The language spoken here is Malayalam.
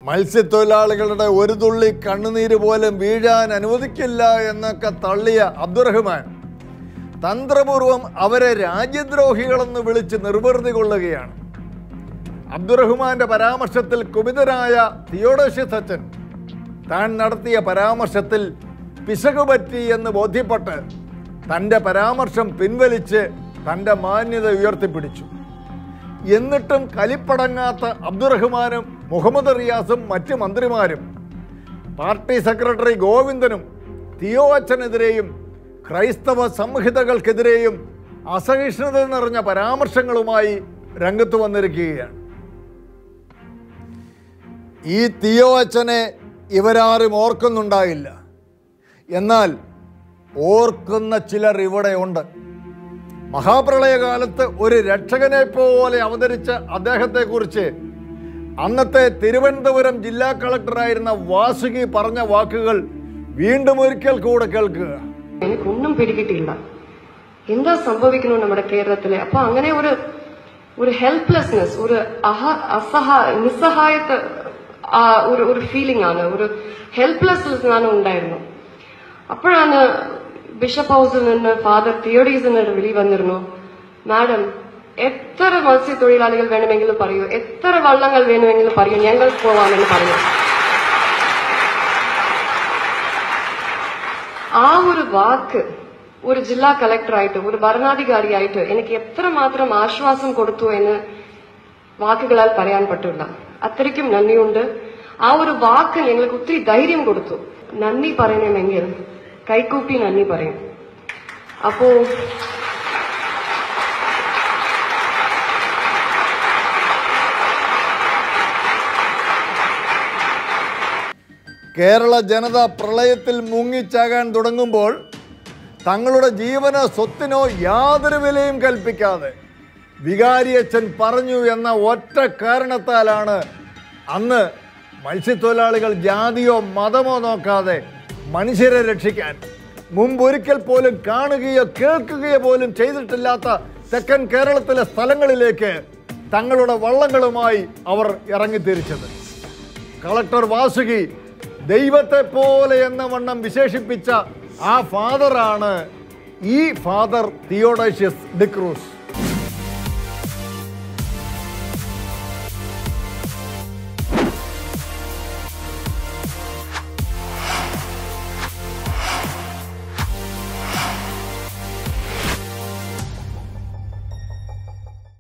മത്സ്യത്തൊഴിലാളികളുടെ ഒരു തുള്ളി കണ്ണുനീര് പോലും വീഴാൻ അനുവദിക്കില്ല എന്നൊക്കെ തള്ളിയ അബ്ദുറഹ്മാൻ തന്ത്രപൂർവം അവരെ രാജ്യദ്രോഹികളെന്ന് വിളിച്ച് നിർവൃതി കൊള്ളുകയാണ്. അബ്ദുറഹ്മാന്റെ പരാമർശത്തിൽ കുപിതരായ തിയോഡോഷ്യസ് അച്ഛൻ താൻ നടത്തിയ പരാമർശത്തിൽ പിശക് പറ്റി എന്ന് ബോധ്യപ്പെട്ട് തൻ്റെ പരാമർശം പിൻവലിച്ച് തൻ്റെ മാന്യത ഉയർത്തിപ്പിടിച്ചു. എന്നിട്ടും കലിപ്പടങ്ങാത്ത അബ്ദുറഹ്മാനും മുഹമ്മദ് റിയാസും മറ്റ് മന്ത്രിമാരും പാർട്ടി സെക്രട്ടറി ഗോവിന്ദനും തിയോ അച്ഛനെതിരെയും ക്രൈസ്തവ സംഹിതകൾക്കെതിരെയും അസഹിഷ്ണുത നിറഞ്ഞ പരാമർശങ്ങളുമായി രംഗത്ത് വന്നിരിക്കുകയാണ്. ഈ തിയോ അച്ഛനെ ഇവരാരും ഓർക്കുന്നുണ്ടാകില്ല. എന്നാൽ ഓർക്കുന്ന ചിലർ ഇവിടെ ഉണ്ട്. മഹാപ്രളയകാലത്ത് ഒരു രക്ഷകനെ പോലെ അവതരിച്ച അദ്ദേഹത്തെക്കുറിച്ച് അന്നത്തെ തിരുവനന്തപുരം ജില്ലാ കളക്ടറായിരുന്ന വാസുകി പറഞ്ഞ വാക്കുകൾ വീണ്ടും ഒരിക്കൽ കൂടെ കേൾക്കുക. എനിക്കൊന്നും പിടികിട്ടില്ല എന്താ സംഭവിക്കുന്നു നമ്മുടെ കേരളത്തിലെ. അപ്പൊ അങ്ങനെ ഒരു ഹെൽപ്ലെസ്നെസ്, ഒരു നിസ്സഹായത, ഒരു ഫീലിംഗ് ആണ്, ഒരു ഹെൽപ്ലെസ്നെസ് ആണ് ഉണ്ടായിരുന്നു. അപ്പോഴാണ് ബിഷപ്പ് ഹൗസിൽ നിന്ന് ഫാദർ തിയോഡീസിന് വിളി വന്നിരുന്നു. മാഡം, എത്ര മത്സ്യത്തൊഴിലാളികൾ വേണമെങ്കിലും പറയൂ, എത്ര വള്ളങ്ങൾ വേണമെങ്കിലും പറയൂ, ഞങ്ങൾ പോവാമെന്ന് പറയൂ. ആ ഒരു വാക്ക് ഒരു ജില്ലാ കളക്ടറായിട്ട്, ഒരു ഭരണാധികാരിയായിട്ട് എനിക്ക് എത്രമാത്രം ആശ്വാസം കൊടുത്തു എന്ന് വാക്കുകളാൽ പറയാൻ പറ്റില്ല. അത്രയ്ക്കും നന്ദിയുണ്ട്. ആ ഒരു വാക്ക് ഞങ്ങൾക്ക് ഒത്തിരി ധൈര്യം കൊടുത്തു. നന്ദി പറയണമെങ്കിൽ കൈകൂപ്പി നന്ദി പറയും. അപ്പോ കേരള ജനത പ്രളയത്തിൽ മുങ്ങിച്ചാകാൻ തുടങ്ങുമ്പോൾ തങ്ങളുടെ ജീവനോ സ്വത്തിനോ യാതൊരു വിലയും കൽപ്പിക്കാതെ വികാരിയച്ഛൻ പറഞ്ഞു എന്ന ഒറ്റ കാരണത്താലാണ് അന്ന് മത്സ്യത്തൊഴിലാളികൾ ജാതിയോ മതമോ നോക്കാതെ മനുഷ്യരെ രക്ഷിക്കാൻ മുമ്പൊരിക്കൽ പോലും കാണുകയോ കേൾക്കുകയോ പോലും ചെയ്തിട്ടില്ലാത്ത തെക്കൻ കേരളത്തിലെ സ്ഥലങ്ങളിലേക്ക് തങ്ങളുടെ വള്ളങ്ങളുമായി അവർ ഇറങ്ങിത്തിരിച്ചത്. കളക്ടർ വാസുകി ദൈവത്തെ പോലെ എന്ന വണ്ണം വിശേഷിപ്പിച്ച ആ ഫാദറാണ് ഈ ഫാദർ തിയോഡോഷ്യസ് ഡിക്രൂസ്.